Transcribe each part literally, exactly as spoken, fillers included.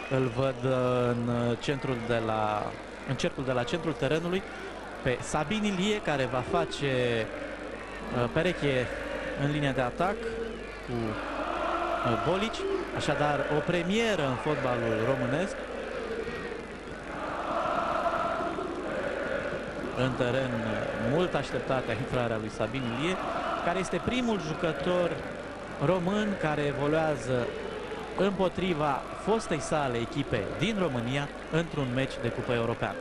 îl văd în centrul de la, în cercul de la centrul terenului pe Sabin Ilie, care va face pereche în linia de atac cu Bolici. Așadar, o premieră în fotbalul românesc. În teren mult așteptată intrarea lui Sabin Ilie, care este primul jucător român care evoluează împotriva fostei sale echipe din România într-un meci de Cupă Europeană.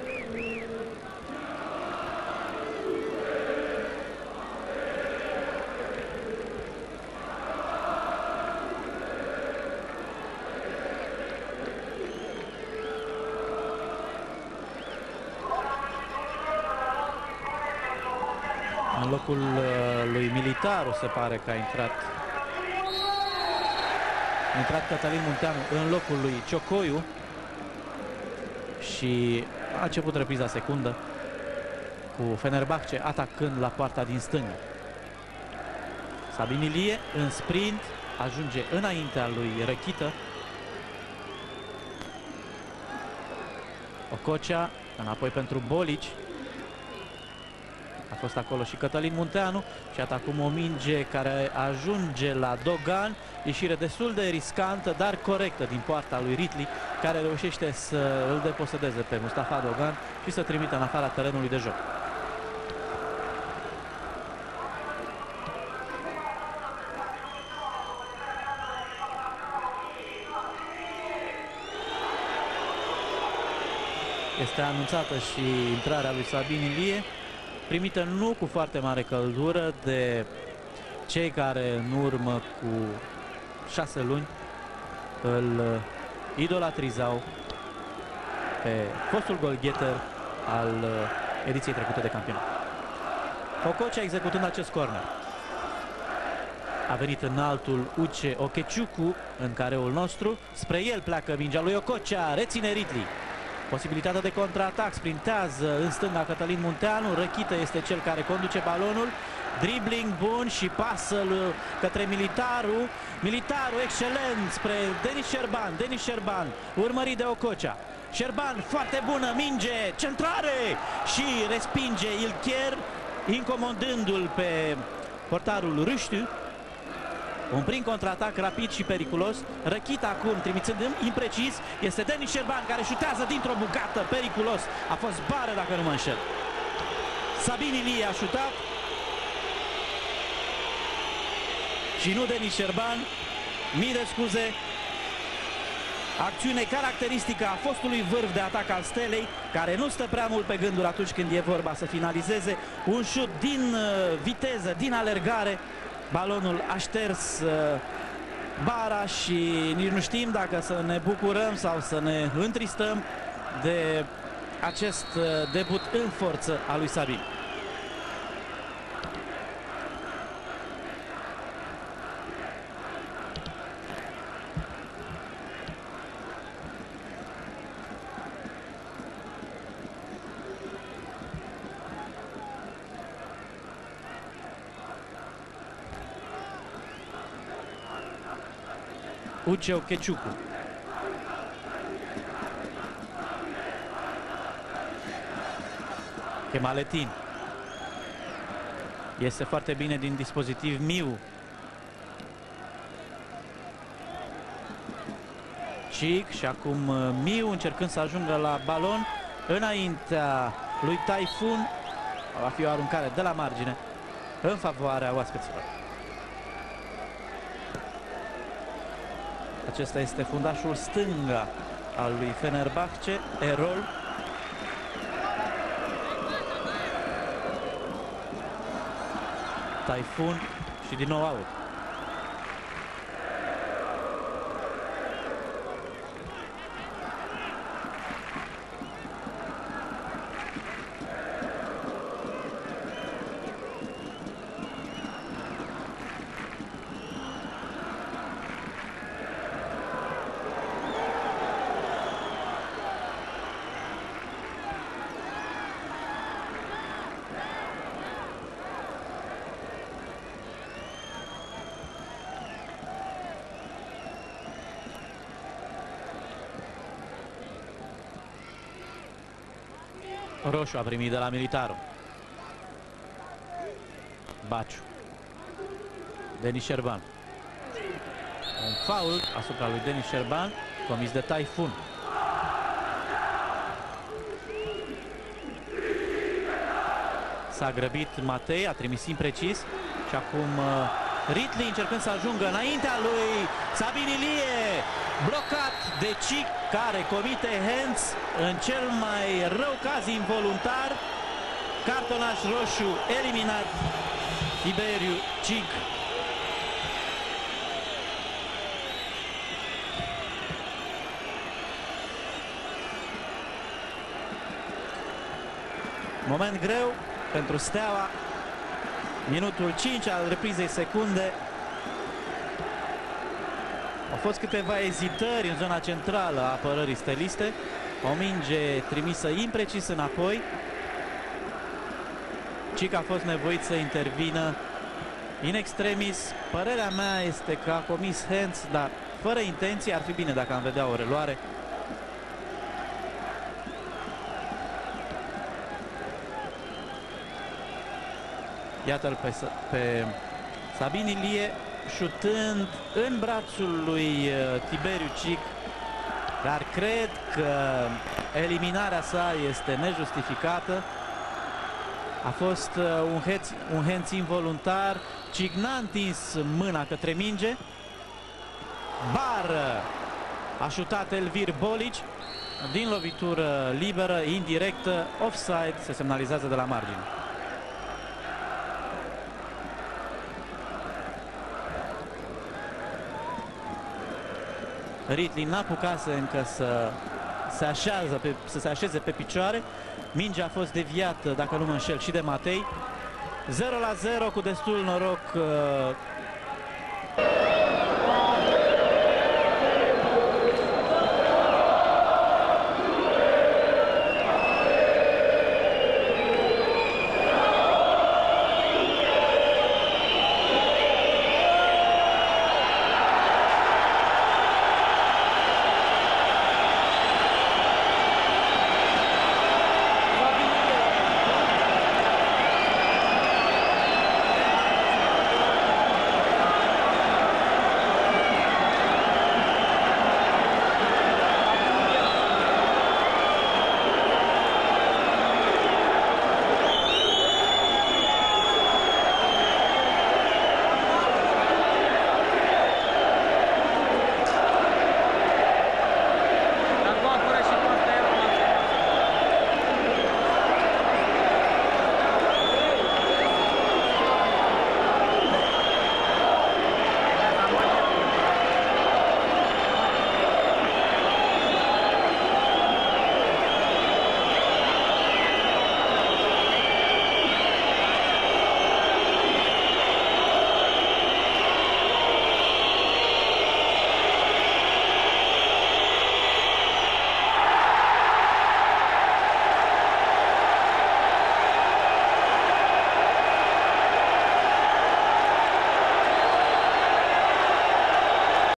În locul lui Militaru se pare că a intrat a intrat Cătălin Munteanu în locul lui Ciocoiu și a început repriza secundă cu Fenerbahce atacând la poarta din stânga. Sabin Ilie în sprint ajunge înaintea lui Răchită. Ococea înapoi pentru Bolici. A fost acolo și Cătălin Munteanu și iată acum o minge care ajunge la Dogan, ieșire destul de riscantă, dar corectă din poarta lui Ritli, care reușește să îl deposedeze pe Mustafa Dogan și să trimită în afara terenului de joc. Este anunțată și intrarea lui Sabin Ilie, primită nu cu foarte mare căldură de cei care în urmă cu șase luni îl idolatrizau pe fostul golgheter al ediției trecute de campionat. Ococea executând acest corner. A venit înaltul Uche Okeciucu în careul nostru. Spre el pleacă mingea lui Ococea, reține Ritli. Posibilitatea de contraatac, sprintează în stânga Cătălin Munteanu. Răchită este cel care conduce balonul. Dribbling bun și pasă către Militaru. Militaru excelent spre Denis Șerban. Denis Șerban urmărit de Ococea. Șerban foarte bună, minge, centrare și respinge Ilcher, incomodându-l pe portarul Râștiu. Un prim contraatac rapid și periculos. Răchită acum, trimițând imprecis, este Denis Șerban care șutează dintr-o bucată, periculos. A fost bară dacă nu mă înșel. Sabin Ilie a șutat și nu Denis Șerban. Mii de scuze. Acțiune caracteristică a fostului vârf de atac al Stelei, care nu stă prea mult pe gânduri atunci când e vorba să finalizeze. Un șut din viteză, din alergare. Balonul a șters uh, bara și nici nu știm dacă să ne bucurăm sau să ne întristăm de acest uh, debut în forță al lui Sabin. Uche Okeciucu. Kemaletin. Este foarte bine din dispozitiv Miu. Cic și acum Miu încercând să ajungă la balon înaintea lui Taifun. Va fi o aruncare de la margine în favoarea oaspeților. Acesta este fundașul stânga al lui Fenerbahce, Erol. Taifun și din nou out. Roșu a primit de la Militaru. Baciu. Denis Șerban. Un faul asupra lui Denis Șerban comis de Taifun. S-a grăbit Matei, a trimis imprecis și acum uh, Ritli încercând să ajungă înaintea lui Sabin Ilie, blocat de Cic, care comite hands în cel mai rău caz involuntar. Cartonaș roșu, eliminat Tiberiu Cic. Moment greu pentru Steaua. Minutul cinci al reprizei secunde. Au fost câteva ezitări în zona centrală a apărării steliste. O minge trimisă imprecis înapoi. Cic a fost nevoit să intervină in extremis. Părerea mea este că a comis hands, dar fără intenție. Ar fi bine dacă am vedea o reluare. Iată-l pe, pe Sabin Ilie șutând în brațul lui Tiberiu Cic, dar cred că eliminarea sa este nejustificată. A fost un hands, un hands involuntar. Cic n-a întins mâna către minge. Bară a șutat Elvir Bolici din lovitură liberă, indirectă, offside, se semnalizează de la margine. Ritli n-apucase încă să se, așează pe, să se așeze pe picioare. Mingea a fost deviată, dacă nu mă înșel, și de Matei. zero la zero cu destul noroc